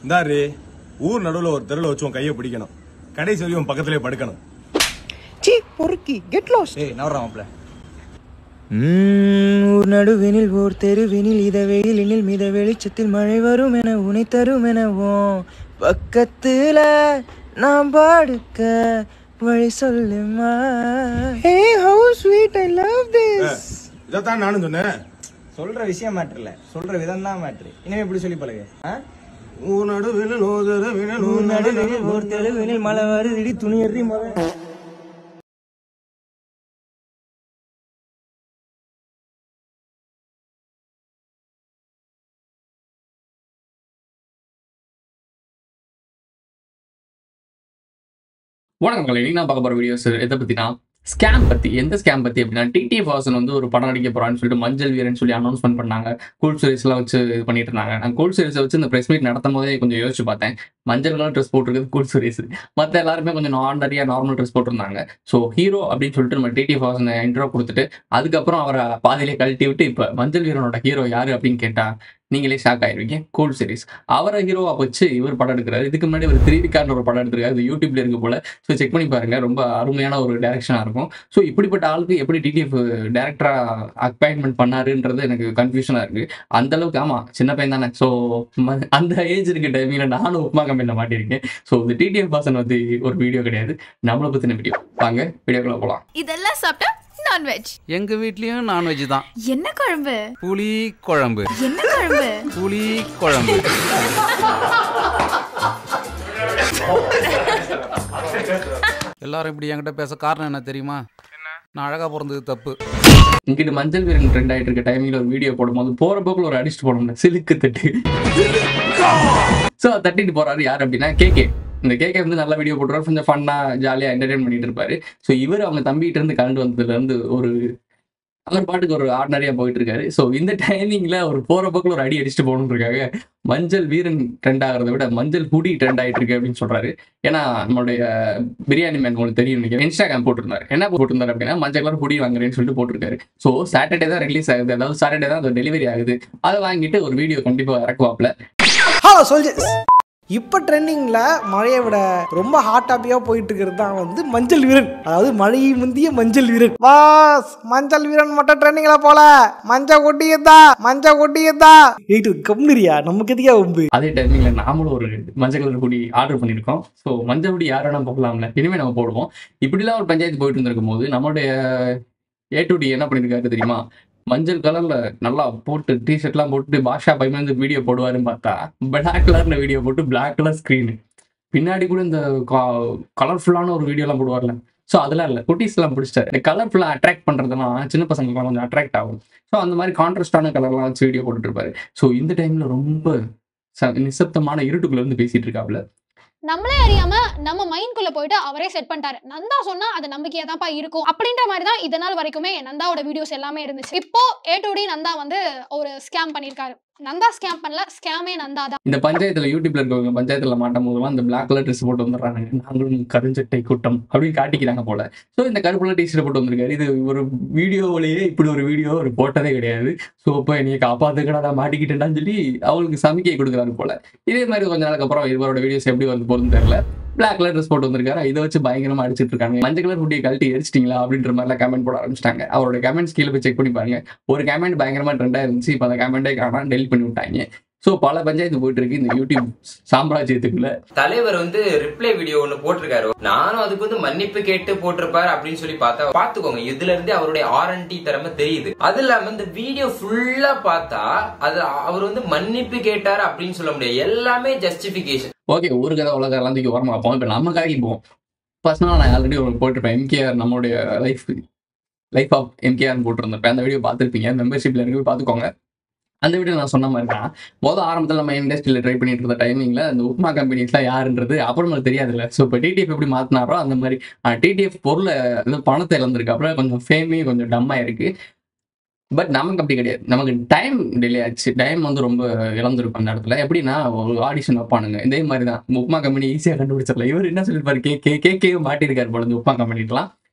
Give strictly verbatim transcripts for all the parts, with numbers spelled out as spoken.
இந்தாரு ஊர் நடுவுல ஒரு தெருல வச்சு உன் கையை பிடிக்கணும். கடைசி வரையும் பக்கத்திலே படுக்கணும். சீ பொறுக்கி கெட் லாஸ்ட். ஏய் நவரா மாப்ள. ஊர் நடுவினில் ஓர் தெருவினில் இத வெயிலினில் மித வெளிச்சத்தில் மழை வரும் என உனை தரும் எனவும் பக்கத்துல நான் படுக்க வழி சொல்லுமா. Hey how sweet I love this. இதத்தான் நானும் சொன்னேன். சொல்ற விஷயம் மேட்டர் இல்ல, சொல்ற விதம் தான் மேட்டர். இனிமே இப்படி சொல்லி பழகு. ஊர் நடுவில் ஊர் நடுவினில் ஓர் தெருவினில் மழை வருது துணி எறி மழை. வணக்கம் கலை, நான் பார்க்க போகிற வீடியோஸ் எதை பற்றினா ஸ்கேம் பற்றி. எந்த ஸ்கேம் பற்றி அப்படின்னா, டிடிஎஃப் வாசன் வந்து ஒரு படம் நடிக்க போகிறான்னு சொல்லிட்டு மஞ்சள் வீரன் சொல்லி அனௌன்ஸ்மெண்ட் பண்ணாங்க. கூல் சீரிஸ்லாம் வச்சு இது பண்ணிட்டு இருந்தாங்க. நான் கூல் சீரிஸை வச்சு இந்த ப்ரெஸ் மீட் நடத்தும் போதே கொஞ்சம் யோசிச்சு பார்த்தேன். மஞ்சள் கலர் ட்ரெஸ் போட்டுருக்குது கூல் சீரிஸ், மற்ற எல்லாருமே கொஞ்சம் நார்மலியாக நார்மல் ட்ரெஸ் போட்டிருந்தாங்க. ஸோ ஹீரோ அப்படின்னு சொல்லிட்டு நம்ம டிடிஎஃப் வாசனை இன்ட்ரோ கொடுத்துட்டு அதுக்கப்புறம் அவரை பாதியிலே கழட்டி விட்டு இப்போ மஞ்சள் வீரனோட ஹீரோ யார் அப்படின்னு கேட்டால் நீங்களே ஷாக் ஆயிருவீங்க. கூல் சீரிஸ் அவரை ஹீரோவா வச்சு இவர் படம் எடுக்கிறாரு. இதுக்கு முன்னாடி ஒரு த்ரீ விக்கார்னு ஒரு படம் எடுத்திருக்காரு, அது யூடியூப்ல இருக்கு போல. ஸோ செக் பண்ணி பாருங்க, ரொம்ப அருமையான ஒரு டைரக்ஷனாக இருக்கும். ஸோ இப்படிப்பட்ட ஆளுக்கு எப்படி டிடிஎஃப் டேரக்டரா அப்பாயின்மெண்ட் பண்ணாருன்றது எனக்கு கன்ஃபியூஷனாக இருக்கு. அந்த அளவுக்கு ஆமா சின்ன பையன் தானே. ஸோ அந்த ஏஜ் இருக்க டைமிங்ல நானும் உப்மா கம்பெனியில் மாட்டியிருக்கேன். ஸோ இந்த டிடிஎஃப் வாசன் வந்து ஒரு வீடியோ கிடையாது, நம்மளை பத்தின வீடியோ. வாங்க வீடியோக்குள்ள போகலாம். இதெல்லாம் சாப்பிட்டா நான்வெஜ். எங்க வீட்லயும் நான்வெஜ் தான். என்ன குழம்பு? புளி குழம்பு. என்ன குழம்பு? புளி குழம்பு. எல்லாரும் இப்படி என்கிட்ட பேச காரணம் என்ன தெரியுமா? நான் அழகா பிறந்தது தப்பு. இங்கிட்டு மஞ்சள் வீரன் ட்ரெண்ட் ஆகிட்டு இருக்க டைமிங்ல ஒரு வீடியோ போடும்போது போற போக்குல ஒரு அடிச்சுட்டு போனோம்ல, சிலுக்கு தட்டு. ஸோ தட்டிட்டு போறாரு யார் அப்படின்னா கேகே. இந்த கேகே வந்து நல்ல வீடியோ போட்டுருவாரு, கொஞ்சம் ஃபன்னா ஜாலியாக என்டர்டெயின் பண்ணிட்டு இருப்பாரு. ஸோ இவர் அவங்க தம்பிகிட்ட இருந்து கலந்து வந்ததுல இருந்து ஒரு அவர் பாட்டுக்கு ஒரு ஆர்டினரியா போயிட்டு இருக்காரு. ஸோ இந்த டைமிங்ல ஒரு போற போக்குல ஒரு அடி அடிச்சுட்டு போகணுன்னு இருக்காங்க. மஞ்சள் வீரன் ட்ரெண்ட் ஆகிறத விட மஞ்சள் ஹுடி ட்ரெண்ட் ஆகிட்டு இருக்கு அப்படின்னு சொல்றாரு. ஏன்னா நம்மளுடைய பிரியாணி மேன் உங்களுக்கு தெரியும், நினைக்கிறேன் இன்ஸ்டாகிராம் போட்டிருந்தாரு. என்ன போட்டிருந்தாரு அப்படின்னா மஞ்சள் கலர் ஹுடி வாங்குறேன்னு சொல்லிட்டு போட்டிருக்காரு. ஸோ சாட்டர்டே தான் ரிலீஸ் ஆகுது, அதாவது சாட்டர்டே தான் அது டெலிவரி ஆகுது. அதை வாங்கிட்டு ஒரு வீடியோ கண்டிப்பாக இறக்குவாப்ல. ஹலோ சோல்ஜர்ஸ், இப்போ ட்ரெண்டிங்கில் மழையை விட ரொம்ப ஹாட் டாப்பிக்காக போயிட்டு இருக்கிறது தான் வந்து மஞ்சள் வீரன், அதாவது மழையை முந்திய மஞ்சள் வீரன். வாஸ் மஞ்சள் வீரன் மட்டும் ட்ரெண்டிங்கில் போல, மஞ்சள் கொட்டியதா மஞ்சள் கொட்டியதா ஏட்டு கம்னரியா நமக்கு எதுக்கா உண்டு. அதே டைமிங்ல நாமளும் ஒரு மஞ்சள் கலர் குடி ஆர்டர் பண்ணியிருக்கோம். ஸோ மஞ்சள் குடி யாரும் நம்ம போகலாம்ல, இனிமேல் நம்ம போடுவோம். இப்படிலாம் ஒரு பஞ்சாயத்து போயிட்டு இருந்திருக்கும் போது நம்மளுடைய ஏ டு டி என்ன பண்ணியிருக்காரு தெரியுமா? மஞ்சள் கலர்ல நல்லா போட்டு டிஷர்ட்லாம் போட்டு பாஷா பையன் வந்து வீடியோ போடுவாருன்னு பார்த்தா பிளாக் கலர்ல வீடியோ போட்டு பிளாக் கலர் ஸ்க்ரீனு பின்னாடி கூட இந்த கலர்ஃபுல்லான ஒரு வீடியோலாம் போடுவார்ல. ஸோ அதெல்லாம் இல்லை, குட்டீஸ்லாம் பிடிச்சிட்டாரு. இந்த கலர்ஃபுல்லாக அட்ராக்ட் பண்ணுறதுலாம் சின்ன பசங்களுக்குலாம் கொஞ்சம் அட்ராக்ட் ஆகும். ஸோ அந்த மாதிரி கான்ட்ராஸ்டான கலர்லாம் வச்சு வீடியோ போட்டுட்டு இருப்பாரு. ஸோ இந்த டைம்ல ரொம்ப நிசப்தமான இருட்டுக்குள்ள இருந்து பேசிட்டு இருக்காப்புல. நம்மளே அறியாம நம்ம மைண்ட்குள்ள போயிட்டு அவரே செட் பண்ணிட்டாரு. நந்தா சொன்னா அது நம்பிக்கையா தான்ப்பா இருக்கும் அப்படின்ற மாதிரி தான் இதனால் வரைக்குமே நந்தாவோட வீடியோஸ் எல்லாமே இருந்துச்சு. இப்போ ஏ டு டி நந்தா வந்து ஒரு ஸ்கேம் பண்ணிருக்காரு. நந்தா ஸ்கேம் பண்ணல, ஸ்கேமே நந்தா தான். இந்த பஞ்சாயத்துல யூடியூப்ல இருக்கவங்க பஞ்சாயத்துல மாட்டும் போதுலாம் இந்த பிளாக் கலர் ட்ரெஸ் போட்டு வந்துடுறாங்க, நாங்களும் கருஞ்சட்டை கூட்டம் அப்படின்னு காட்டிக்கிறாங்க போல. ஸோ இந்த கருப்புல டிஷர்ட் போட்டு வந்திருக்காரு. இது ஒரு வீடியோவிலேயே இப்படி ஒரு வீடியோ ஒரு போட்டதே கிடையாது. ஸோ இப்போ என்னைய காப்பாத்துக்கடா நான் மாட்டிக்கிட்டேன்னு சொல்லி அவங்களுக்கு சமிக்கை கொடுக்குறாரு போல. இதே மாதிரி கொஞ்ச நாளுக்கு அப்புறம் இவரோட வீடியோஸ் எப்படி வந்து போகுதுன்னு தெரியல. பிளாக் கலர் ட்ரெஸ் போட்டு வந்திருக்காரு, இதை வச்சு பயங்கரமா அடிச்சிட்டு இருக்காங்க. மஞ்சள் கலர் ஹுடியை கழட்டி எரிச்சிட்டீங்களா அப்படின்ற மாதிரிலாம் கமெண்ட் போட ஆரம்பிச்சிட்டாங்க. அவரோட கமெண்ட்ஸ் கீழே போய் செக் பண்ணி பாருங்க. ஒரு கமெண்ட் பயங்கரமா ட்ரெண்டா இருந்துச்சு, இப்போ அந்த கமெண்டே காணா டெலிட் பண்ணி விட்டாங்க. சோ பல பஞ்சாயத்து போயிட்டு இருக்கு இந்த யூடியூப் சாம்ராஜ்யத்துக்குள்ள. தலைவர் வந்து ரிப்ளை வீடியோ ஒண்ணு போட்டிருக்காரு, நானும் அதுக்கு வந்து மன்னிப்பு கேட்டு போட்டிருப்பாரு அப்படின்னு சொல்லி பார்த்தா பாத்துக்கோங்க, இதுல இருந்து அவருடைய ஆர் அண்ட் டி திறமை தெரியுது. அது இல்லாம இந்த வீடியோ ஃபுல்லா பார்த்தா அது அவர் வந்து மன்னிப்பு கேட்டாரு அப்படின்னு சொல்ல முடியாது, எல்லாமே ஜஸ்டிபிகேஷன். ஓகே, ஒரு கதை உலக எல்லாம் தூக்கி வரமா பார்ப்போம். இப்ப நம்ம கதைக்கு போவோம். பர்சனலா நான் ஆல்ரெடி ஒன்று போட்டிருப்பேன், எம்கேஆர் நம்மளுடைய லைஃப் லைஃப் ஆஃப் எம்கேஆர் போட்டிருந்திருப்பேன். அந்த வீடியோ பார்த்துருப்பீங்க, மெம்பர்ஷிப்ல இருக்கு, பாத்துக்கோங்க. அந்த வீடியோ நான் சொன்ன மாதிரி தான், மொதல் ஆரம்பத்தில் நம்ம இண்டஸ்ட்ரியில் ட்ரை பண்ணிட்டு இருந்த டைமிங்கில் அந்த உப்மா கம்பெனிஸ்லாம் யாருன்றது அப்புறம் தெரியாது இல்லை. ஸோ இப்போ டிடிஎஃப் எப்படி மாற்றினாரோ அந்த மாதிரி டிடிஎஃப் பொருளை பணத்தை இழந்திருக்கு, அப்புறம் கொஞ்சம் ஃபேமே கொஞ்சம் டம்மாக இருக்குது. பட் நமக்கு அப்படி கிடையாது, நமக்கு டைம் டிலே ஆச்சு, டைம் வந்து ரொம்ப இழந்திருக்கும் அந்த இடத்துல. எப்படின்னா ஒரு ஆடிஷன் வைப்பானுங்க, இதே மாதிரி தான் உப்மா கம்பெனி ஈஸியாக கண்டுபிடிச்சிடல. இவர் என்ன சொல்லியிருப்பாரு, கே கே கே கே மாட்டியிருக்காரு போல இந்த உப்மா கம்பெனிலாம்.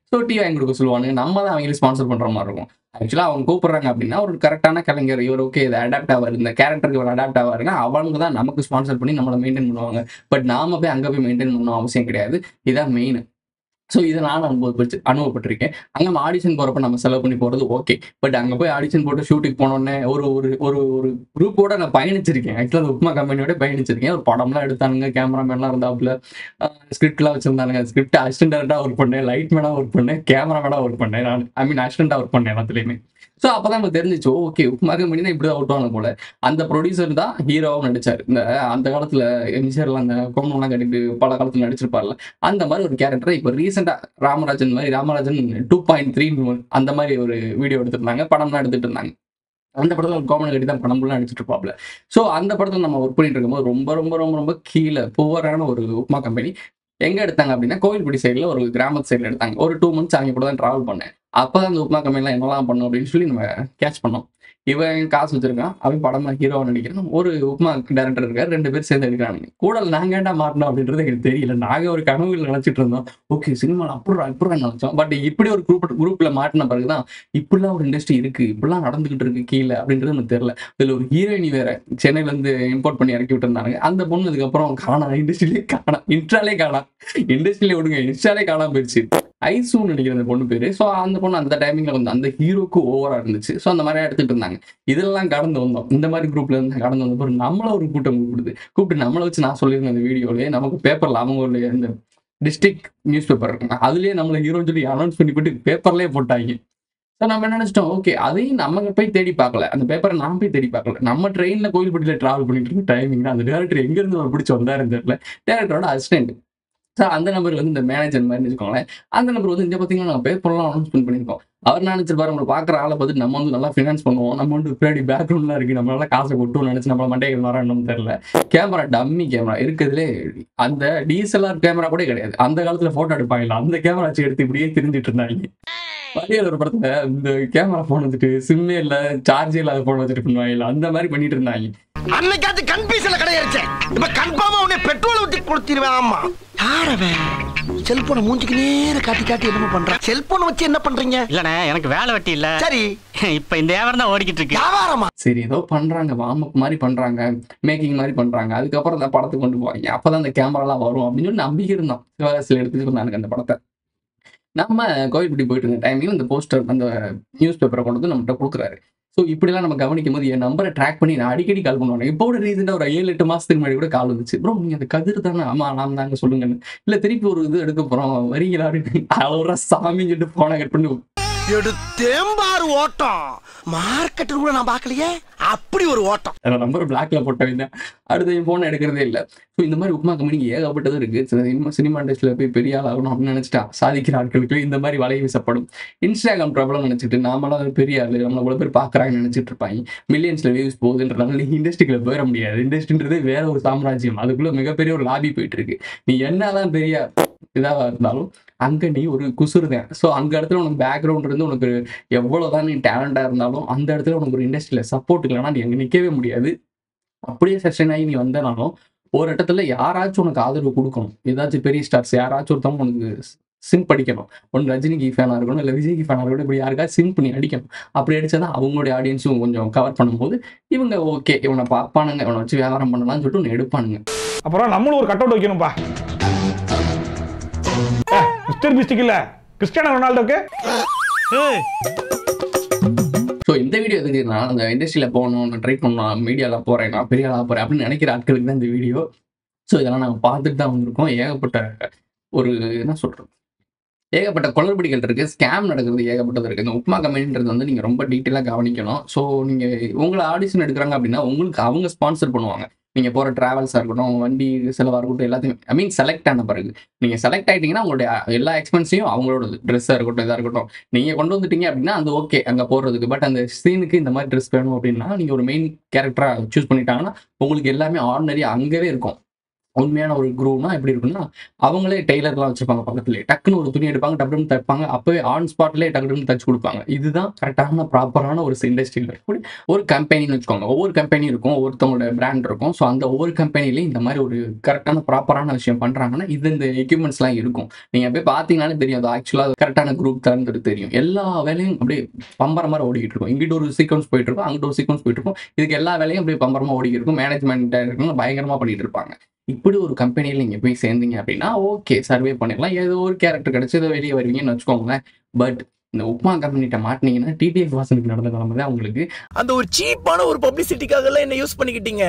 ஸோ டீ வாங்கி கொடுக்க சொல்லுவாங்க, நம்ம தான் அவங்களுக்கு ஸ்பான்சர் பண்ணுற மாதிரி இருக்கும். ஆக்சுவலாக அவங்க கூப்பிட்றாங்க அப்படின்னா ஒரு கரெக்டான கலைஞர், இவர் ஓகே இது அடாப்ட் ஆவார், இந்த கேரக்டருக்கு இவர் அடாப்ட் ஆவாருன்னா அவங்க தான் நமக்கு ஸ்பான்சர் பண்ணி நம்மளை மெயின்டைன் பண்ணுவாங்க. பட் நாம போய் அங்கே போய் மெயின்டைன் பண்ணணும் அவசியம் கிடையாது. இதான் மெயின். ஸோ இதை நான் அனுபவப்பட்டு அனுபவப்பட்டிருக்கேன். அங்கே நம்ம ஆடிஷன் போகிறப்ப நம்ம செலவு பண்ணி போகிறது ஓகே. பட் அங்கே போய் ஆடிஷன் போட்டு ஷூட்டிங் போனோடனே ஒரு ஒரு ஒரு ஒரு குரூப்போட நான் பயணிச்சிருக்கேன். ஆக்சுவலாக அந்த உப்மா கம்பெனியோட பயணிச்சிருக்கேன். ஒரு படம்லாம் எடுத்தானுங்க, கேமராமேன்லாம் இருந்தாப்புல, ஸ்கிரிப்ட்லாம் வச்சுருந்தானுங்க. ஸ்கிரிப்ட் அசிஸ்டன்ட் டேரக்டாக ஒர்க் பண்ணேன், லைட் மேனாக ஒர்க் பண்ணேன், கேமராமேனாக ஒர்க் பண்ணேன். நான் ஐ மீன் அசிஸ்டண்ட்டாக ஒர்க் பண்ணேன் எல்லாத்துலேயுமே. ஸோ அப்போ தான் நமக்கு தெரிஞ்சிச்சு, ஓகே உப்மா கம்பெனி தான் இப்படி தான் ஓட்டுவாங்க போல. அந்த ப்ரொடியூசர் தான் ஹீரோவும் நடிச்சார். இந்த அந்த காலத்தில் எம்ஜிஆர்லாம் அந்த கோமம்லாம் கட்டிட்டு பல காலத்தில் நடிச்சிருப்பார்ல, அந்த மாதிரி ஒரு கேரக்டரை இப்போ ரீசெண்டாக ராமராஜன் மாதிரி ராமராஜன் டூ பாயிண்ட் த்ரீ அந்த மாதிரி ஒரு வீடியோ எடுத்துருந்தாங்க, படம்லாம் எடுத்துட்டு இருந்தாங்க. அந்த படத்தில் ஒரு கோமனை கட்டி தான் படம்லாம் நடிச்சிட்டு இருப்பாப்ல. ஸோ அந்த படத்தில் நம்ம ஒர்க் பண்ணிட்டு இருக்கும்போது ரொம்ப ரொம்ப ரொம்ப ரொம்ப கீழே புவரான ஒரு உப்மா கம்பெனி. எங்கே எடுத்தாங்க அப்படின்னா கோவில்பட்டி சைடில் ஒரு கிராமத்து சைடில் எடுத்தாங்க. ஒரு டூ மந்த்ஸ் அவங்க கூட தான் ட்ராவல் பண்ணேன். அப்போ தான் அந்த உப்மா கம்பெனிலாம் என்னெல்லாம் பண்ணும் அப்படின்னு சொல்லி நம்ம கேட்ச் பண்ணோம். இவன் காசு வச்சிருக்கான், அவன் படமா ஹீரோவை நடிக்கிறான், ஒரு உப்மா டேரக்டர் இருக்காரு, ரெண்டு பேர் சேர்ந்து எடுக்கிறானுங்க. கூட நாங்க ஏன்டா மாட்டோம் அப்படின்றது எனக்கு தெரியல. நாங்க ஒரு கனவுல நினைச்சிட்டு இருந்தோம், ஓகே சினிமாவில் அப்படி இப்படி நினைச்சோம். பட் இப்படி ஒரு குரூப் குரூப்ல மாட்டின பிறகுதான் இப்படிலாம் ஒரு இண்டஸ்ட்ரி இருக்கு, இப்படிலாம் நடந்துகிட்டு இருக்கு கீழே அப்படின்றது எனக்கு தெரியல. இதுல ஒரு ஹீரோயினி வேற சென்னையில இருந்து இம்போர்ட் பண்ணி இறக்கி விட்டுருந்தாங்க. அந்த பொண்ணு அதுக்கப்புறம் காணா, இண்டஸ்ட்ரியிலே காணா, இன்ஸ்டாலே காணா, இண்டஸ்ட்ரியிலே விடுங்க இன்ஸ்டாலே காணாம போயிடுச்சு. ஐசூன்னு நினைக்கிற அந்த பொண்ணு பேரு. ஸோ அந்த பொண்ணு அந்த டைமிங்ல வந்து அந்த ஹீரோக்கு ஓவரா இருந்துச்சு. ஸோ அந்த மாதிரி எடுத்துட்டு இருந்தாங்க. இதெல்லாம் கடந்து வந்தோம். இந்த மாதிரி குரூப்ல இருந்து கடந்து வந்த பிறகு நம்மள ஒரு கூட்டம் கூப்பிடுது. கூப்பிட்டு நம்மளை வச்சு நான் சொல்லியிருந்தேன் அந்த வீடியோலயே, நமக்கு பேப்பர்ல அவங்களுடைய இந்த டிஸ்ட்ரிக்ட் நியூஸ் பேப்பர் இருக்குங்க, அதுலயே நம்மளை ஹீரோன்னு சொல்லி அனௌன்ஸ் பண்ணி போட்டு பேப்பர்லயே போட்டாங்க. ஸோ நம்ம என்ன நினைச்சிட்டோம், ஓகே அதையும் நம்ம போய் தேடி பார்க்கல, அந்த பேப்பரை நான் போய் தேடி பார்க்கல. நம்ம ட்ரெயின்ல கோயில்பட்டியில டிராவல் பண்ணிட்டு இருந்த டைமிங் அந்த டேரக்டர் எங்க இருந்து அவர் பிடிச்சி வந்தாருன்னு தெரியல. டேரக்டரோட அசிஸ்டன்ட். ஸோ அந்த நம்பர் வந்து இந்த மேனேஜர் மாதிரி வச்சுக்கோங்களேன். அந்த நம்பர் வந்து இந்த பார்த்தீங்கன்னா நாங்கள் பேப்பர்லாம் அனௌன்ஸ்மெண்ட் பண்ணியிருக்கோம். அவர் நினைச்சிருப்பாரு நம்மளை பார்க்குற ஆளை பார்த்துட்டு நம்ம வந்து நல்லா ஃபினான்ஸ் பண்ணுவோம், நம்ம வந்து பின்னாடி பேக்ரவுண்ட்லாம் இருக்கு, நம்ம நல்லா காசை கொட்டுவோம்னு நினைச்சு நம்மள மண்டைகள் வரான்னு தெரியல. கேமரா டம்மி கேமரா இருக்கிறதுலே அந்த டிஎஸ்எல்ஆர் கேமரா கூட கிடையாது. அந்த காலத்துல போட்டோ எடுப்பாங்க, அந்த கேமரா வச்சு எடுத்து இப்படியே திரிஞ்சிட்டு இருந்தாங்க. வழியில் ஒரு படத்துல இந்த கேமரா போன் வந்துட்டு சிம்மே இல்ல சார்ஜே இல்லாத போன் வச்சுட்டு பண்ணுவாங்க, அந்த மாதிரி பண்ணிட்டு இருந்தாங்க. அன்னைக்காச்சு கன்ஃபியூஷன்ல கிடையாச்சு. இப்ப கன்ஃபார்மா உன்னை பெட்ரோல் ஊத்தி கொடுத்திருவேன். ஆமா யாரவன் செல்போனை மூஞ்சிக்கு நேர காட்டி காட்டி என்ன பண்றான்? செல்போனை வச்சு என்ன பண்றீங்க? இல்லண்ணே எனக்கு வேலை வெட்டி இல்ல. சரி இப்ப இந்த வியாபாரம் தான் ஓடிக்கிட்டு இருக்கு. வியாபாரமா? சரி ஏதோ பண்றாங்க, வார்ம் அப் மாதிரி பண்றாங்க, மேக்கிங் மாதிரி பண்றாங்க. அதுக்கப்புறம் அந்த படத்தை கொண்டு போவாங்க, அப்பதான் அந்த கேமராலாம் வரும் அப்படின்னு சொல்லி நம்பிக்கை இருந்தோம். சிவகாசியில் எடுத்துட்டு இருந்தாங்க அந்த படத்தை. நம்ம கோயில்பட்டி போயிட்டு இருந்த டைமில் இந்த போஸ்டர் அந்த நியூஸ் பேப்பரை கொண்டு வந்து நம்மகிட்ட கொடுக்குறாரு. ஸோ இப்படிலாம் நம்ம கவனிக்கும் போது என் நம்பரை ட்ராக் பண்ணி நான் அடிக்கடி கால் பண்ணுவாங்க. இப்போ கூட ரீசெண்டாக ஒரு ஏழு எட்டு மாதத்துக்கு முன்னாடி கூட கால் வந்துச்சு, ப்ரோ நீங்கள் அந்த கதிர் தானே? ஆமாம் நாம் தாங்க சொல்லுங்கன்னு. இல்லை திருப்பி ஒரு இது எடுக்க போகிறோம் வரீங்களா அப்படின்னு அவ்வளோ சாமின்னு சொல்லிட்டு போனை கட் பண்ணி எடுத்தேம்பாரு ஓட்டம். மார்க்கெட்டில் கூட நான் பார்க்கலையே அப்படி ஒரு ஓட்டம். நம்பர் பிளாக்ல போட்டவங்க அடுத்த என் போனை எடுக்கிறதே இல்லை. ஸோ இந்த மாதிரி உப்மா கம்பெனிக்கு ஏகப்பட்டது இருக்கு. சினிமா இண்டஸ்ட்ரியில் போய் பெரிய ஆள் ஆகணும் அப்படின்னு நினைச்சிட்டா சாதிக்கிற ஆட்களுக்கு இந்த மாதிரி வலை வீசப்படும். இன்ஸ்டாகிராம் ப்ராப்ளம் நினைச்சிட்டு நாமெல்லாம் பெரிய ஆள், நம்மளை இவ்வளோ பேர் பார்க்குறாங்கன்னு நினைச்சிட்டு இருப்பாங்க. மில்லியன்ஸ்ல வியூஸ் போகுதுன்றதுனால இண்டஸ்ட்ரிக்குள்ள போயிட முடியாது. இண்டஸ்ட்ரின்றதே வேற ஒரு சாம்ராஜ்யம், அதுக்குள்ள மிகப்பெரிய ஒரு லாபி போயிட்டு இருக்கு. நீ என்னதான் பெரிய இதாக இருந்தாலும் அங்க நீ ஒரு குசுறுதேன். ஸோ அந்த இடத்துல உனக்கு பேக்ரவுண்ட் இருந்து உனக்கு எவ்வளவுதான் நீ டேலண்டா இருந்தாலும் அந்த இடத்துல உனக்கு ஒரு இண்டஸ்ட்ரியில சப்போர்ட் இல்லைன்னா நீ அங்கே நிற்கவே முடியாது. அப்படியே செஷன் ஆகி நீ வந்தனாலும் ஒரு இடத்துல யாராச்சும் உனக்கு ஆதரவு கொடுக்கணும். ஏதாச்சும் பெரிய ஸ்டார்ஸ் யாராச்சும் ஒருத்தவங்க உனக்கு சிங் படிக்கணும். ஒன்று ரஜினிக்கு ஃபேனாக இருக்கணும், இல்லை விஜய்க்கு ஃபேனாக இருக்கணும், இப்படி யாருக்காவது சிங் பண்ணி அடிக்கணும். அப்படி அடிச்சாதான் அவங்களுடைய ஆடியன்ஸும் கொஞ்சம் கவர் பண்ணும்போது இவங்க ஓகே இவனை பார்ப்பானுங்க, இவனை வச்சு வியாபாரம் பண்ணலாம்னு சொல்லிட்டு ஒன்று எடுப்பானுங்க. அப்புறம் நம்மளும் ஒரு கட் அவுட் வைக்கணும்பா. மிஸ்டர் பிஸ்டிக் இல்ல கிறிஸ்டியானோ ரொனால்டோக்கு. ஸோ இந்த வீடியோ எதுக்கு நான் அந்த இண்டஸ்ட்ரியில் போகணும், ட்ரை பண்ணணும், மீடியாவில் போகிறேன், நான் பெரிய ஆளாக போகிறேன் அப்படின்னு நினைக்கிற ஆட்களுக்கு தான் இந்த வீடியோ. ஸோ இதெல்லாம் நாங்கள் பார்த்துட்டு தான் வந்திருக்கோம். ஏகப்பட்ட ஒரு என்ன சொல்கிறது ஏகப்பட்ட குளறுபடிகள் இருக்குது, ஸ்கேம் நடக்கிறது ஏகப்பட்டது இருக்குது. இந்த உப்மா கம்பெனின்றது வந்து நீங்கள் ரொம்ப டீட்டெயிலாக கவனிக்கணும். ஸோ நீங்கள் உங்களை ஆடிஷன் எடுக்கிறாங்க அப்படின்னா உங்களுக்கு அவங்க ஸ்பான்சர் பண்ணுவாங்க. நீங்கள் போகிற ட்ராவல்ஸாக இருக்கட்டும், வண்டி செலவாக இருக்கட்டும், எல்லாத்தையும் ஐ மீன் செலக்ட் ஆன பிறகு நீங்கள் செலக்ட் ஆகிட்டீங்கன்னா உங்களுடைய எல்லா எக்ஸ்பென்ஸையும் அவங்களோட ட்ரெஸ்ஸாக இருக்கட்டும் இதாக இருக்கட்டும் நீங்கள் கொண்டு வந்துட்டீங்க அப்படின்னா அந்த ஓகே அங்கே போகிறதுக்கு. பட் அந்த சீனுக்கு இந்த மாதிரி ட்ரெஸ் வேணும் அப்படின்னா நீங்கள் ஒரு மெயின் கேரக்டராக சூஸ் பண்ணிட்டாங்கன்னா உங்களுக்கு எல்லாமே ஆர்டினரி அங்கேவே இருக்கும். உண்மையான ஒரு குரூப்னா எப்படி இருக்குன்னா அவங்களே டெய்லர்லாம் வச்சிருப்பாங்க பக்கத்துலேயே, டக்குன்னு ஒரு துணி எடுப்பாங்க, டப்புன்னு தைப்பாங்க, அப்பவே ஆன் ஸ்பாட்லேயே டக்குன்னு தச்சு கொடுப்பாங்க. இதுதான் கரெக்டான ப்ராப்பரான ஒரு இண்டஸ்ட்ரியில் இருக்கக்கூடிய ஒரு கம்பெனின்னு வச்சுக்கோங்க. ஒவ்வொரு கம்பெனி இருக்கும், ஒவ்வொருத்தவங்களோட பிராண்ட் இருக்கும். ஸோ அந்த ஒவ்வொரு கம்பெனிலையும் இந்த மாதிரி ஒரு கரெக்டான ப்ராப்பரான விஷயம் பண்ணுறாங்கன்னா இது இந்த எக்யூப்மெண்ட்ஸ்லாம் இருக்கும். நீங்கள் போய் பார்த்தீங்கன்னாலே தெரியும், அது ஆக்சுவலாக கரெக்டான குரூப் தரந்துட்டு தெரியும். எல்லா வேலையும் அப்படியே பம்பர மாதிரி ஓடிக்கிட்டு இருக்கும். இங்கிட்ட ஒரு சீக்வன்ஸ் போயிட்டு இருக்கும், அங்கிட்ட ஒரு சீக்வன்ஸ் போயிட்டு இருக்கும். இதுக்கு எல்லா வேலையும் அப்படியே பம்பரமாக ஓடிக்கிட்டு இருக்கும். மேனேஜ்மெண்ட் இருக்கும், பயங்கரமாக பண்ணிட்டு இருப்பாங்க. இப்படி ஒரு கம்பெனியில் நீங்கள் போய் சேர்ந்தீங்க அப்படின்னா ஓகே, சர்வே பண்ணிடலாம், ஏதோ ஒரு கேரக்டர் கிடச்சி ஏதோ வெளியே வருவீங்கன்னு வச்சுக்கோங்களேன். பட் இந்த உப்மா கம்பெனிட்ட மாட்டினீங்கன்னா டிடிஎஃப் வாசனுக்கு நடந்த நிலைமை தான் உங்களுக்கு. அந்த ஒரு சீப்பான ஒரு பப்ளிசிட்டிக்காக எல்லாம் என்ன யூஸ் பண்ணிக்கிட்டீங்க?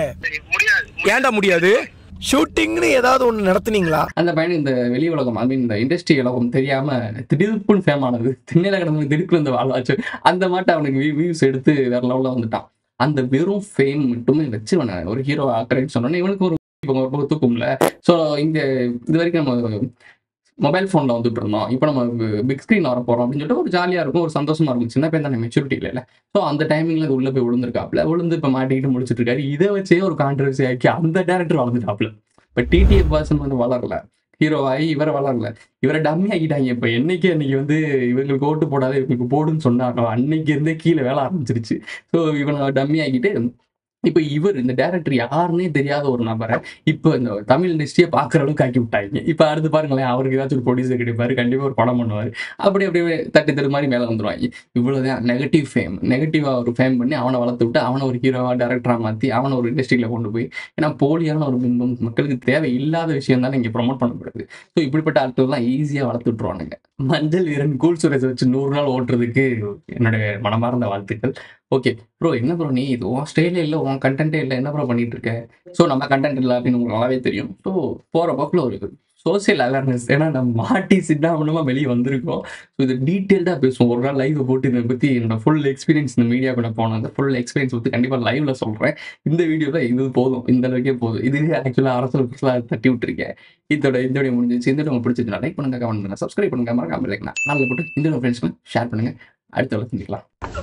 ஏன்டா முடியாது? ஷூட்டிங்னு ஏதாவது ஒன்று நடத்துனீங்களா? அந்த பையன் இந்த வெளி உலகம், ஐ மீன் இந்த இண்டஸ்ட்ரி உலகம் தெரியாம திடீர்னு ஃபேம் ஆனது, திண்ணையில கிடந்து திடுக்குள்ள இந்த வாழ்வாச்சு, அந்த மாட்ட அவனுக்கு வியூஸ் எடுத்து வேற லெவலில் வந்துட்டான். அந்த வெறும் ஃபேம் மட்டுமே வச்சு ஒரு ஹீரோ ஆக்குறேன்னு சொன்னோன்னே இவனுக்கு ஒரு ஒரு தூக்கும்ல. ஸோ இந்த இது வரைக்கும் நம்ம மொபைல் ஃபோனில் வந்துட்டு இருந்தோம், இப்போ நம்ம பிக் ஸ்க்ரீன் வர போகிறோம் அப்படின்னு சொல்லிட்டு ஒரு ஜாலியாக இருக்கும், ஒரு சந்தோஷமா இருக்கும். சின்ன பையன் தானே, மெச்சூரிட்டி இல்லை. ஸோ அந்த டைமிங்கில் அது உள்ளே போய் விழுந்திருக்காப்புல, விழுந்து இப்போ மாட்டிக்கிட்டு முடிச்சுட்டு இருக்காரு. இதை வச்சே ஒரு கான்ட்ரவர்சி ஆக்கி அந்த டேரக்டர் வளர்ந்துட்டாப்புல. இப்போ டிடிஎஃப் வாசன் வந்து வளரல, ஹீரோ ஆகி இவரை வளரல, இவரை டம்மி ஆக்கிட்டாங்க. இப்போ என்னைக்கு அன்னைக்கு வந்து இவங்களுக்கு ஓட்டு போடாத இவங்களுக்கு போடுன்னு சொன்னாங்க, அன்னைக்கு இருந்தே கீழே வேலை ஆரம்பிச்சிருச்சு. ஸோ இவனை டம்மி ஆக்கிட்டு இப்போ இவர் இந்த டேரக்டர் யாருன்னே தெரியாத ஒரு நபரை இப்போ இந்த தமிழ் இண்டஸ்ட்ரியை பார்க்குற அளவுக்கு ஆக்கி விட்டாங்க. இப்போ அடுத்து பாருங்களேன், அவருக்கு ஏதாச்சும் ஒரு ப்ரொடியூசர் கிடைப்பாரு, கண்டிப்பாக ஒரு படம் பண்ணுவார், அப்படி அப்படியே தட்டு தட்டு மாதிரி மேலே வந்துடுவாங்க. இவ்வளோதான் நெகட்டிவ் ஃபேம். நெகட்டிவாக ஒரு ஃபேம் பண்ணி அவனை வளர்த்து விட்டு அவனை ஒரு ஹீரோவாக டேரக்டராக மாற்றி அவனை ஒரு இண்டஸ்ட்ரியில் கொண்டு போய், ஏன்னா போலியான ஒரு பிம்பம், மக்களுக்கு தேவை இல்லாத விஷயம் தானே இங்கே ப்ரொமோட் பண்ணப்படுது. ஸோ இப்படிப்பட்ட ஆட்கள்லாம் ஈஸியாக வளர்த்து விட்டுருவானுங்க. மஞ்சள் வீரன் கூல் சுரேஷை வச்சு நூறு நாள் ஓட்டுறதுக்கு என்னுடைய மனமார்ந்த வாழ்த்துக்கள். ஓகே ப்ரோ, என்ன ப்ரோ நீ இது உன் ஸ்டைலே இல்லை, உன் கண்டென்ட்டே இல்லை, என்ன ப்ரோ பண்ணிட்டு இருக்க? ஸோ நம்ம கண்டென்ட் இல்லை அப்படின்னு உங்களுக்கு நல்லாவே தெரியும். ஸோ போகிற பக்கில் ஒரு சோசியல் அவேர்னஸ், ஏன்னா நம்ம மாட்டி சிட்டாமனமாக வெளியே வந்திருக்கோம். ஸோ இது டீட்டெயில்டாக பேசுவோம். ஒரு நாள் லைவ் போட்டு இதை பற்றி என்னோட ஃபுல் எக்ஸ்பீரியன்ஸ் இந்த மீடியா கூட போனோம், அந்த ஃபுல் எக்ஸ்பீரியன்ஸ் பற்றி கண்டிப்பாக லைவ்ல சொல்கிறேன். இந்த வீடியோவில் இது போதும், இந்த அளவுக்கே போதும். இதுவே ஆக்சுவலாக அரசியல் புதுசாக தட்டி விட்டுருக்கேன். இதோட இந்த வீடியோ முடிஞ்சிச்சு. இந்த வீடியோ உங்களுக்கு பிடிச்சிருந்தா லைக் பண்ணுங்க, கமெண்ட் பண்ணுங்க, சப்ஸ்கிரைப் பண்ணுங்க, மறக்காம லைக் நாளில் போட்டு இந்த ஃப்ரெண்ட்ஸ்க்கு ஷேர் பண்ணுங்க. அடுத்த வேலை செஞ்சுக்கலாம்.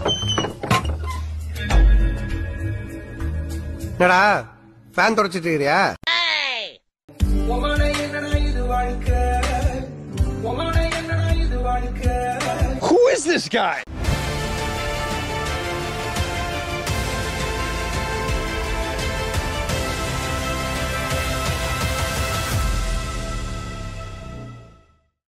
என்னடா ஃபேன் தொடச்சிட்டு இருக்கியா? Who is this guy?